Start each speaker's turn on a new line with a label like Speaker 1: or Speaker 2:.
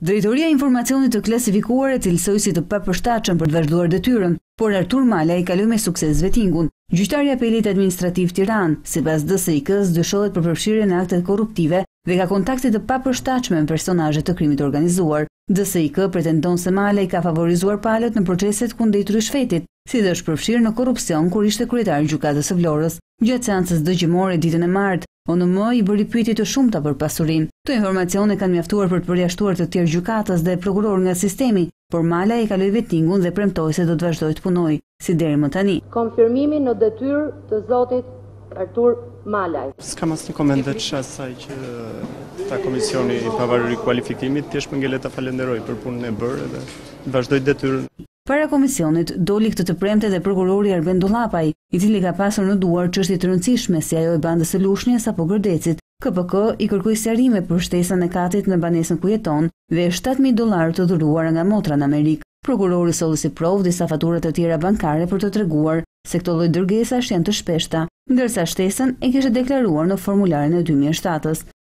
Speaker 1: Drejtoria e Informacionit të Klasifikuar e cilësoi si të papërshtatshëm për të vazhduar detyrën, por Artur Malaj kaloi me sukses vettingun. Gjyqtari i Apelit Administrativ Tiranë, sipas DSIK-s, dyshohet për përfshirjen në akte korruptive dhe ka kontakte të papërshtatshme me personazhe të krimit të organizuar. DSIK pretendon se Malaj ka favorizuar palët në proceset kundër rishfetit, si dhe është përfshirë në korrupsion kur ishte kryetari i gjykatës së Vlorës. Gjatë seancës dëgjimore ditën e martë, ONM i bëri pyetje të shumta për pasurinë. Këto informacione kanë mjaftuar për të përjashtuar të tjerë gjykatës dhe prokuror nga sistemi, por Malaj e kaloi vettingun dhe premtoi se do të vazhdojë të punojë, si deri më tani.
Speaker 2: Konfirmimi në detyrë të zotit Artur Malaj.
Speaker 3: S'kam asnjë koment veç asaj që ta komisioni i pavarur i kualifikimit thjesht më ngelet ta falenderoj për punën e bërë dhe vazhdoj detyrën.
Speaker 1: Para komisionit doli këtë të premte dhe prokurori Arben Dollapaj, i cili ka pasur në duar çështje të rëndësishme si ajo e bandës së Lushnjës apo Gërdecit. KPK i kërkoi sqarime për shtesën e katit në banesën ku jeton dhe $7.000 të dhuruara nga motra në Amerikë. Prokurori solli si provë disa fatura të tjera bankare për të treguar se këto lloj dërgesash janë të shpeshta, ndërsa shtesën e kishte deklaruar në formularin e 2007-s.